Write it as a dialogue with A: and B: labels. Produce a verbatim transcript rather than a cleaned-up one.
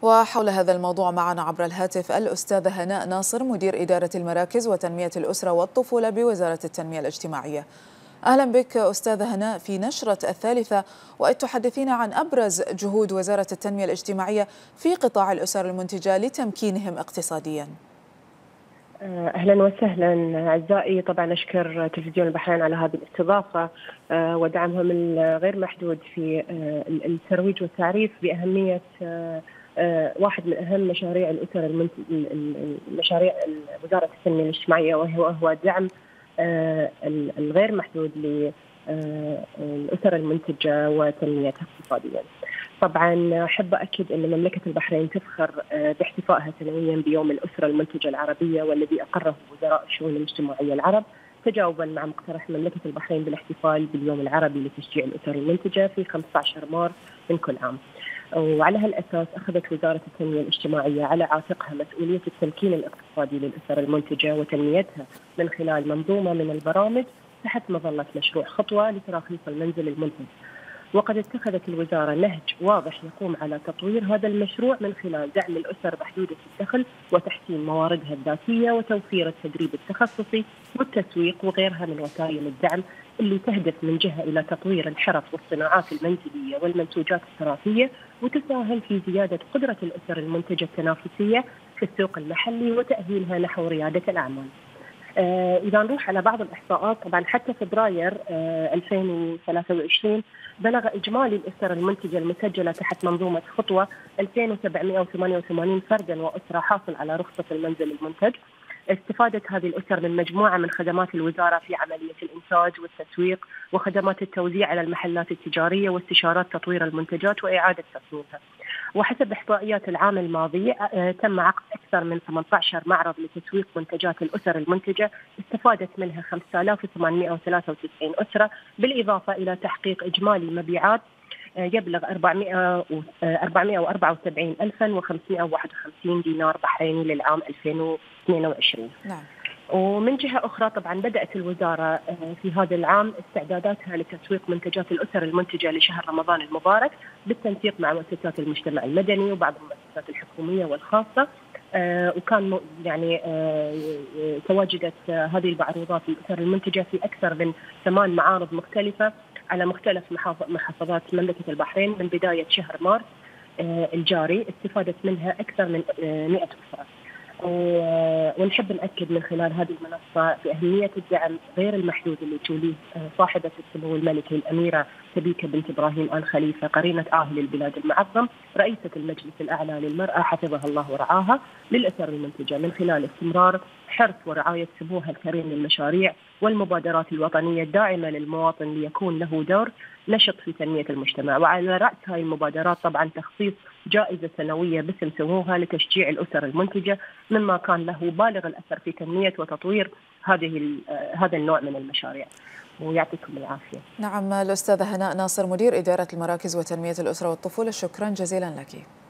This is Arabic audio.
A: وحول هذا الموضوع معنا عبر الهاتف الأستاذة هناء ناصر، مدير إدارة المراكز وتنمية الأسرة والطفولة بوزارة التنمية الاجتماعية. أهلا بك أستاذة هناء في نشرة الثالثة، وإذ تحدثينا عن أبرز جهود وزارة التنمية الاجتماعية في قطاع الأسر المنتجة لتمكينهم اقتصاديا.
B: أهلا وسهلا أعزائي. طبعا أشكر تلفزيون البحرين على هذه الاستضافة ودعمهم الغير محدود في الترويج والتعريف بأهمية واحد من أهم مشاريع الأسر المنت... مشاريع وزارة التنمية الاجتماعية، وهو هو دعم الغير محدود للأسر المنتجة وتنميتها اقتصاديا. طبعا أحب أكد أن مملكة البحرين تفخر باحتفائها سنويا بيوم الأسرة المنتجة العربية، والذي أقره وزراء الشؤون الاجتماعية العرب تجاوبا مع مقترح مملكة البحرين بالاحتفال باليوم العربي لتشجيع الأسر المنتجة في خمسة عشر مارس من كل عام. وعلى هالأساس أخذت وزارة التنمية الاجتماعية على عاتقها مسؤولية التمكين الاقتصادي للأسر المنتجة وتنميتها من خلال منظومة من البرامج تحت مظلة مشروع خطوة لتراخيص المنزل المنتج. وقد اتخذت الوزارة نهج واضح يقوم على تطوير هذا المشروع من خلال دعم الأسر محدودة الدخل وتحسين مواردها الذاتية وتوفير التدريب التخصصي والتسويق وغيرها من وسائل الدعم، اللي تهدف من جهة إلى تطوير الحرف والصناعات المنزلية والمنتوجات التراثية، وتساهم في زيادة قدرة الأسر المنتجة التنافسية في السوق المحلي وتأهيلها نحو ريادة الأعمال. آه إذا نروح على بعض الإحصاءات، طبعا حتى فبراير آه ألفين وثلاثة وعشرين بلغ إجمالي الأسر المنتجة المسجلة تحت منظومة خطوة ألفين وسبعمائة وثمانية وثمانين فردا وأسرة حاصل على رخصة المنزل المنتج. استفادت هذه الأسر من مجموعة من خدمات الوزارة في عملية الإنتاج والتسويق وخدمات التوزيع على المحلات التجارية واستشارات تطوير المنتجات وإعادة تصنيعها. وحسب إحصائيات العام الماضي تم عقد أكثر من ثمانية عشر معرض لتسويق منتجات الأسر المنتجة، استفادت منها خمسة آلاف وثمانمائة وثلاثة وتسعين أسرة، بالإضافة إلى تحقيق إجمالي مبيعات يبلغ أربعمائة وأربعة وسبعين ألفا وخمسمائة وواحد وخمسين دينار بحريني للعام ألفين واثنين وعشرين.
A: نعم.
B: ومن جهة أخرى طبعا بدأت الوزارة في هذا العام استعداداتها لتسويق منتجات الأسر المنتجة لشهر رمضان المبارك بالتنسيق مع مؤسسات المجتمع المدني وبعض المؤسسات الحكومية والخاصة. آه وكان يعني آه تواجدت آه هذه المعروضات الأسر المنتجة في أكثر من ثمان معارض مختلفة على مختلف محافظات مملكة البحرين من بداية شهر مارس آه الجاري. استفادت منها أكثر من آه مئة أسرة. ونحب نأكد من خلال هذه المنصة بأهمية الدعم غير المحدود اللي توليه صاحبة السمو الملكي الأميرة سبيكة بنت إبراهيم آل خليفة قرينة عاهل البلاد المعظم رئيسة المجلس الأعلى للمرأة حفظها الله ورعاها للأسر المنتجة، من خلال استمرار حرص ورعاية سموها الكريم للمشاريع والمبادرات الوطنية الداعمة للمواطن ليكون له دور نشط في تنمية المجتمع. وعلى رأس هذه المبادرات طبعا تخصيص جائزة سنوية باسم سموها لتشجيع الأسر المنتجة، مما كان له بالغ الأثر في تنمية وتطوير هذه هذا النوع من المشاريع. ويعطيكم العافية.
A: نعم، الأستاذة هناء ناصر، مدير إدارة المراكز وتنمية الأسرة والطفولة، شكرا جزيلا لك.